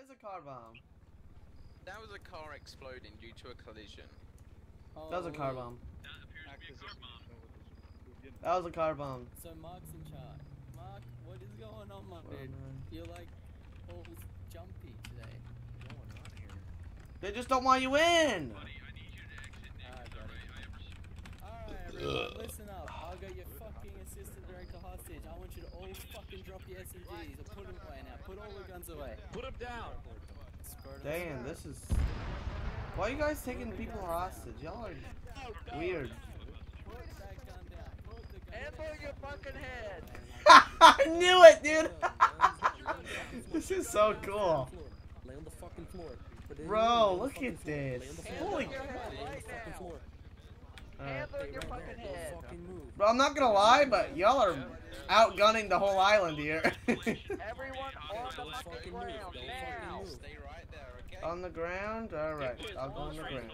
is a car bomb. That was a car exploding due to a collision. That was a car bomb. That appears to be a car bomb. That was a car bomb. So Mark's in charge. Mark, what is going on, my dude? You're like all jumpy today. What's going on here? They just don't want you in. Buddy, I need you to exit Alright, inventory. Alright, everyone, listen up. I'll get your fucking assistant director hostage. I want you to all fucking drop your SMGs or put them away now. Put all the guns away. Put him down. Damn, this is... Why are you guys taking people hostage? Y'all are weird. Put that gun down. Put the gun Amble down. your fucking head! I knew it, dude! This is so cool. Lay on the fucking floor. Bro, look at this. Holy... Your head right now. Amble your fucking head. Bro, I'm not gonna lie, but y'all are outgunning the whole island here. Everyone on the fucking ground now. Stay right there, okay? On the ground? Alright, I'll go on the ground.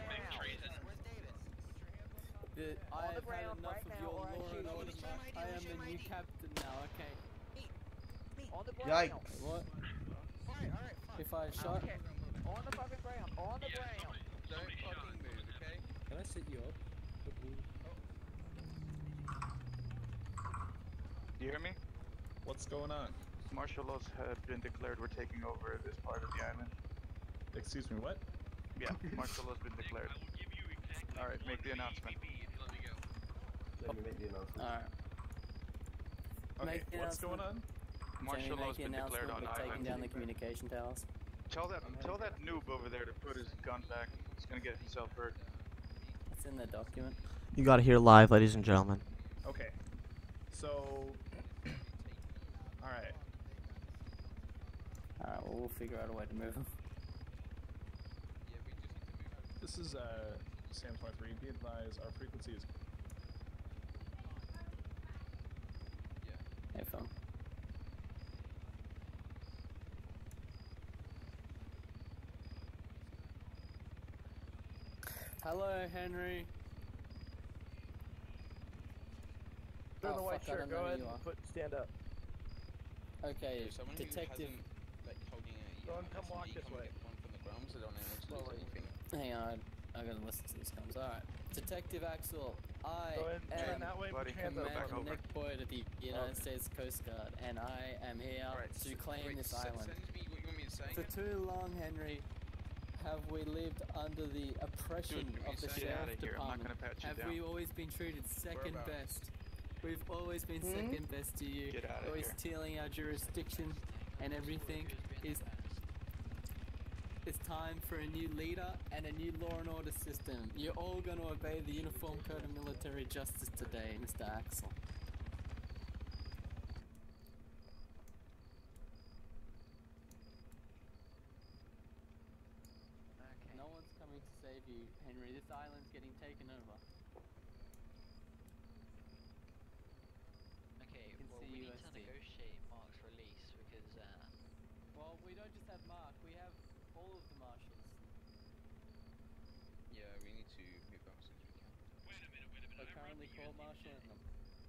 I have had ground enough right of now, your or I law shoot and you. order, Mark. I am the new captain now, okay? On the ground. Yikes. What? If I shot... Okay. On the fucking ground. On the ground. Don't fucking move, okay? Can I sit you up? Do you hear me? What's going on? Martial laws have been declared. We're taking over this part of the island. Excuse me, what? Yeah, martial law's been declared. I will give you exactly Alright, make the 1 announcement. HPP if you let me go. Let me make the announcement. Alright. Okay, Make the what's going on? Martial Jamie, law's make the been declared announcement on of taking island. down the communication towers. Tell that noob over there to put his gun back. He's gonna get himself hurt. It's in the document. You gotta hear live, ladies and gentlemen. Okay. So... Alright. Alright, well, we'll figure out a way to move them. This is, Sam 23. Be advised, our frequency is... Hey, phone. Hello, Henry. Put in the white fuck, I shirt. don't Go know who ahead you and are. stand up. Okay, Someone detective. who hasn't, like, holding a, Go and come SMG, walk this come way. get one from the ground so they don't know how to do anything. Hang on, I gotta listen to this comes. Alright. Detective Axel, I Go ahead and turn am that way. buddy. Put your hands up. Back Commander over. Nick Boyd of the United States Coast Guard, and I am here Alright, to claim wait, this send island. me what you want me to say. For too long, Henry, have we lived under the oppression Dude, of the get outta sheriff here. I'm not department? gonna pat you Have down. we always been treated second Whereabouts? best? We've always been second best to you. Get outta Always here. stealing our jurisdiction and everything. It's time for a new leader and a new law and order system. You're all going to obey the Uniform Code of Military Justice today, Mr. Axel. Okay. No one's coming to save you, Henry. This island's getting taken over. Okay, can well, see we need to USD. negotiate Mark's release because, Well, we don't just have Mark, we have all of the marshals. Yeah, we need to move out as soon as we can. Wait a minute. We're currently court-martialing them.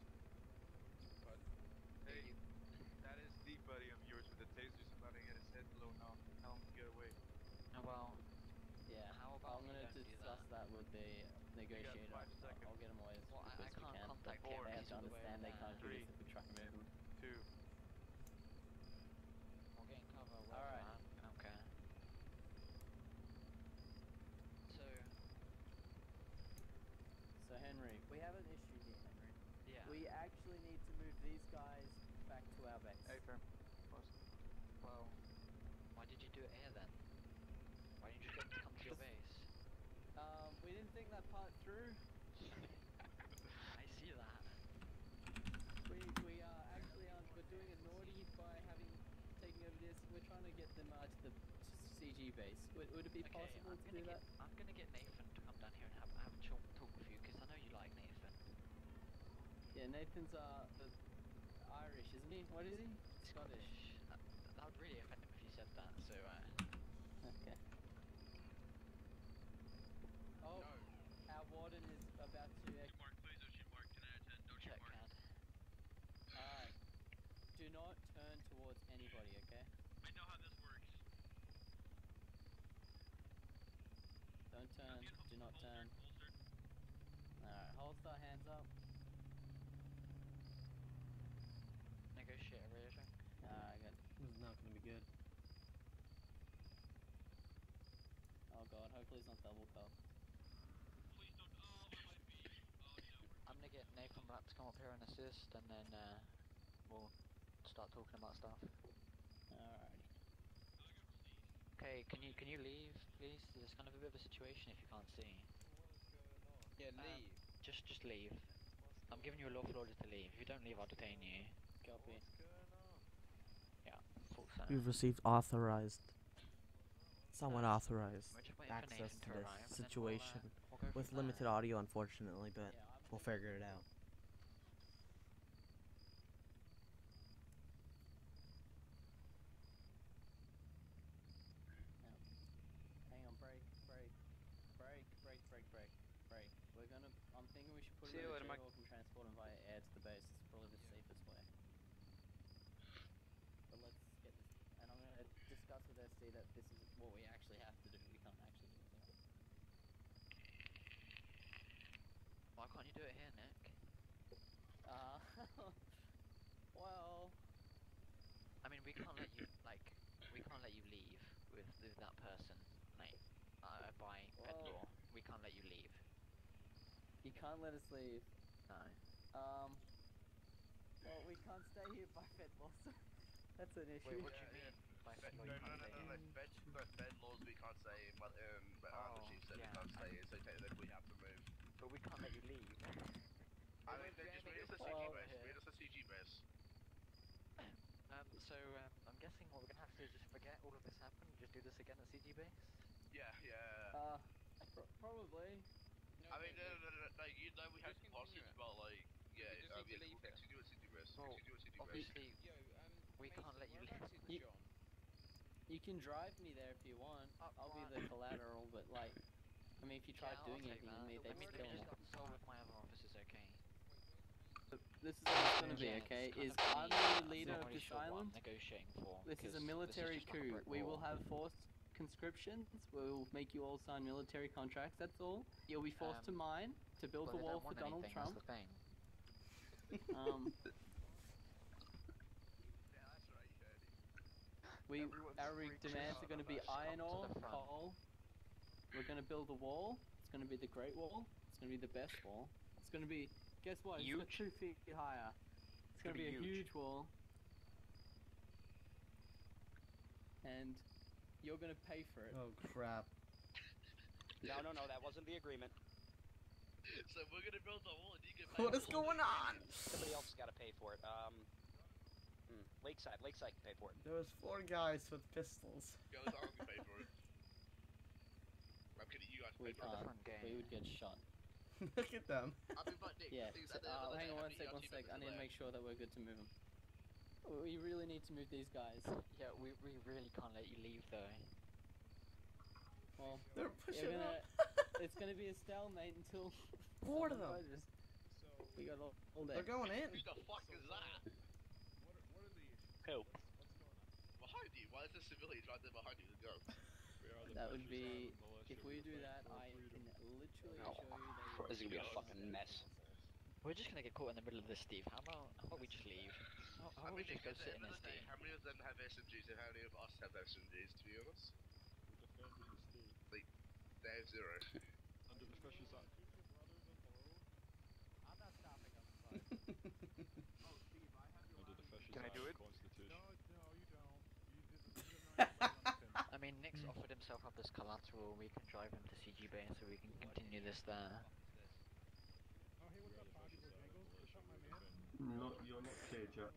Hey, that is the buddy of yours with the taser. He's about to get his head blown off. Tell him to get away. well, Yeah, How about I'm we gonna don't do discuss that with the negotiator. 5 seconds. I'll get them away as Well, I quick as we can't can. contact But him, they have he's to all the way understand they over can't do there. this if we try and move them. 2. we'll get in cover. Alright. Man. Okay. So, So Henry, we have an issue here, Henry. yeah. We actually need to move these guys back to our base. Hey, firm. Well, why did you do it here then? Why didn't you just get them to come to your base? We didn't think that part through. I see that. We are actually we're doing a naughty by taking over this. We're trying to get them to the CG base. Would it be Okay, possible I'm to gonna do that? I'm gonna get Nathan to come down here and have a talk with you because I know you like Nathan. Yeah, Nathan's the Irish, isn't he? What is he? Scottish. That would really offend him if you said that. So, Okay. Oh, our warden is about to. Mark, please, Ocean Mark, 10 out of 10. Ocean check, Mark. Cad. Alright. Do not turn towards anybody, okay? I know how this works. turn. Do not turn. Alright, holster, hands up. Negotiate a radio check. Alright, good. This is not gonna be good. Oh god, hopefully it's not double cup. Please don't. Oh, it might be. Oh, yeah. I'm gonna get Nathan Black to come up here and assist, and then we'll start talking about stuff. Alrighty. Okay, can you leave, please? There's kind of a bit of a situation if you can't see. Yeah, leave. Just leave. I'm giving you a lawful order to leave. If you don't leave, I'll detain you. Copy. Yeah, full center. We've received authorized, somewhat authorized We're just waiting for access Nathan to to this arrive, and then situation we'll go with from limited there. audio, unfortunately, but Yeah, I'm we'll figure it out. Hang on, break. I'm thinking we should put See him you in a later, Mike. Jayhawk and transport him via air to the base. It's probably the safest way. But let's get this, and I'm gonna discuss with SD that this is what we actually have to do. We can't actually do anything else. Why can't you do it here, Nick? Well, I mean, we can't let you leave with that person, like, by Fed Well- law. We can't let you leave. you can't let us leave. No. Well, we can't stay here by Fed law, so that's an issue. Wait, what do you mean? By Fed law, you can't stay here? Fed laws we can't say, but the chief said we can't say, so technically we have to move. But we can't let you leave. I mean, then just read us a CG Well- base. Read us a CG base. So, I'm guessing what we're gonna have to do is just forget all of this happened and just do this again at CG base? Yeah. Probably. No, I mean, wait. you know we have Just policies continue it. about like, yeah, You just need to leave we'll it. continue at CG base. Well, Continue at CG base. obviously, Yo, we Mason, can't let you whereabouts is You- John? You can drive me there if you want. I'll be the collateral, but like, I mean, if you tried I'll doing take anything, that. they'd I mean, kill we me. just got told with my other officers, okay? This is what it's gonna be, Yeah, okay? it's kind Is of I'm funny, the leader I'm of not really this sure what island. I'm negotiating for. This is a because military just like a coup. brick We will wall. have forced conscriptions. We'll make you all sign military contracts. That's all. You'll be forced to mine to build Well, a they wall don't for want Donald anything, Trump. That's the thing. Yeah, that's right, you heard it. We Everyone's our free to demands shout are going to about be it. iron Up to ore, the front. coal. We're going to build a wall. It's going to be the Great Wall. It's going to be the best wall. It's going to be, guess what? It's got Huge. 2 feet higher. It's going to be a huge wall. And you're going to pay for it. Oh crap. No, that wasn't the agreement. So we're gonna build the wall and you can pay What for is it. going on? Somebody else has got to pay for it. Lakeside can pay for it. There was 4 guys with pistols. Girls aren't gonna pay for it. I'm kidding, you guys We pay for it. can't. front game. We would get shot. Look at them. I mean, but Nick, Yeah. the thing is, at the end of the Hang day, on how one many sec. team members I are need to there? make sure that we're good to move them. We really need to move these guys. Yeah, we really can't let you leave though. Well, They're pushing you're up. gonna. It's gonna be a stalemate until. 4 of them. budges. We got all day. They're going in. Who the fuck is that? Who? Behind you? Why is there civilians right there behind you? Go. That would be. If we do that, I can literally Oh, assure you that. this is gonna be a fucking mess. We're just gonna get caught in the middle of this, Steve. How about we just leave? How I about we mean, just Nick, go at the sit end in of this, the day, Steve? how many of them have SMGs and how many of us have SMGs, to be honest? Like, they have 0. Can I do it? I mean, Nick's offered himself up as collateral. We can drive him to CG Bay so we can continue this there. You're not clear, Jack.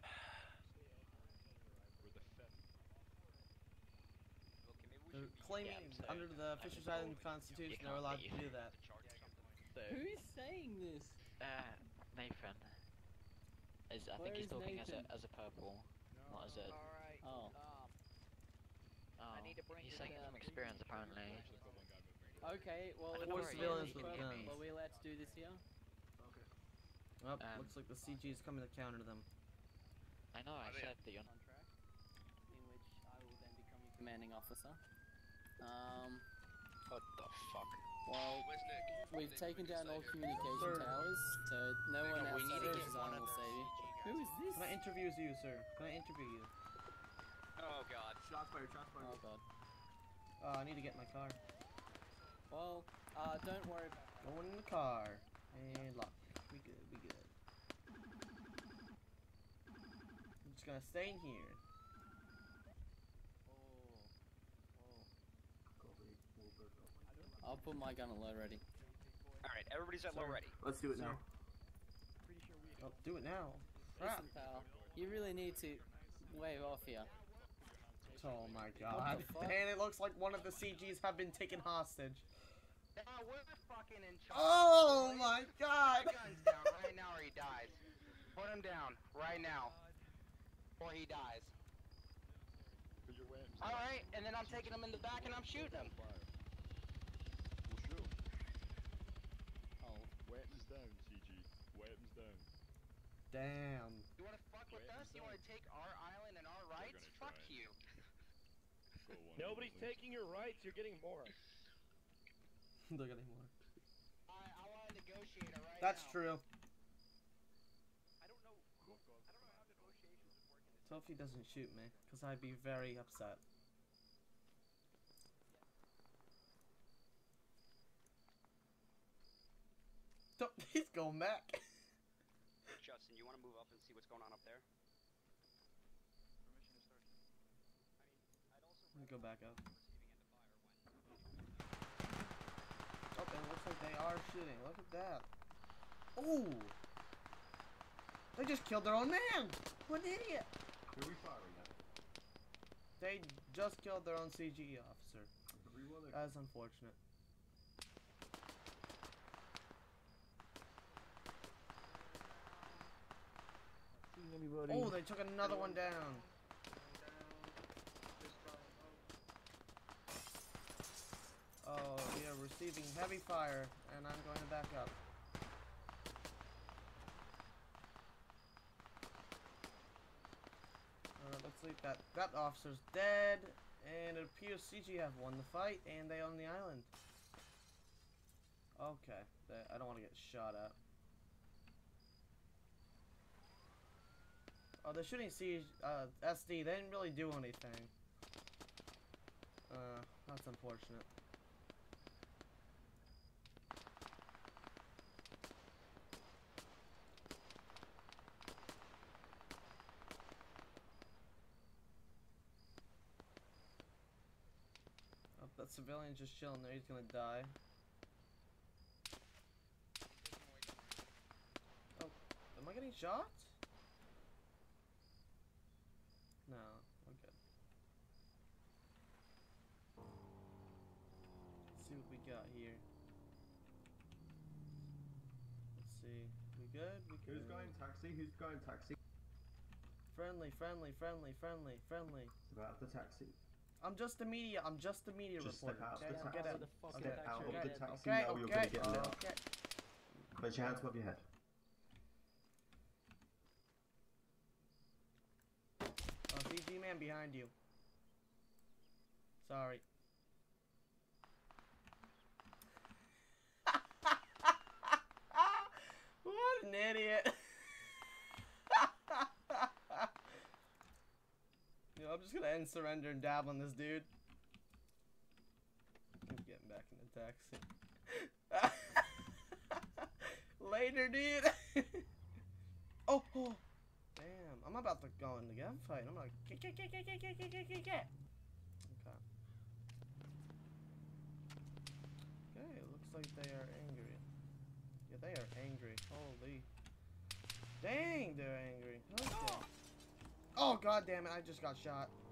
They're claiming under the Fisher's Island Constitution they're allowed to do that. Who's saying this? Nathan. I Where think he's is talking Nathan? as a purple, not as a. Alright. Oh. I need to bring he's saying it from experience apparently. Okay, well, I if don't know Four where he civilians is. with He can guns. hear me. Are we allowed to do this here? Oh, looks like the CG is coming to counter them. I know. I said that you're. Contract, in which I will then become your commanding officer. What the fuck? Well, Where's Nick? we've Nick, taken we can down all stay here. communication Sir. towers, so no one we need to outside of get his one arm of will those save you. CG guys. Who is this? Can I interview you, sir? Can I interview you? Oh god. Shots fired, shots fired. Oh god. I need to get my car. Well, don't worry about that. Going in the car. And lock. We good, we good. I'm just gonna stay in here. I'll put my gun at low ready. Alright, everybody's at low Sir. ready. Let's do it now. Oh, do it now. Crap. Listen, pal, you really need to wave off here. Oh my god. fuck? And it looks like one of the CGs have been taken hostage. We're fucking in charge. Oh my god! Put your guns down right now or he dies. Put him down right now. Or he dies. Alright, and then I'm taking him in the back and I'm shooting him. Oh. Weapons down, CG. Weapons down. Damn. You wanna fuck with us? You wanna take our island and our rights? Fuck you. Nobody's taking your rights, you're getting more. They're getting more. I wanna negotiate it right That's now. true. I don't know how negotiations would work in this. So if he doesn't shoot me, because I'd be very upset. He's going back. Justin, you want to move up and see what's going on up there? Let me go back up. Oh, and it looks like they are shooting. Look at that. Oh! They just killed their own man! What an idiot! Who are we firing at? They just killed their own CG officer. Everyone. That's unfortunate. Anybody? Oh, they took another one down. Oh, we are receiving heavy fire, and I'm going to back up. Looks like that officer's dead, and it appears CG have won the fight, and they own the island. Okay, I don't want to get shot at. Oh, they're shooting SD. They didn't really do anything. That's unfortunate. Oh, that civilian's just chilling there. He's gonna die. Oh, am I getting shot? No, we're good. Let's see what we got here. Let's see. We good? We good? Who's going taxi? Who's going taxi? Friendly, friendly, friendly, friendly, friendly. It's about the taxi. I'm just the media. I'm just the media Just reporter. step out of Okay, the taxi. get out. Step Okay, out of the okay, taxi okay, now, you're okay, gonna get lit up. okay. Place your hands above your head. Oh, CG man behind you. Sorry. What an idiot. You know, I'm just gonna end surrender and dab on this dude. I'm getting back in the taxi. Later, dude. Oh, oh. Damn, I'm about to go in the gunfight. I'm like, get. Okay. Okay, it looks like they are angry. Yeah, they are angry. Holy. Dang, they're angry. Okay. Oh, god damn it, I just got shot.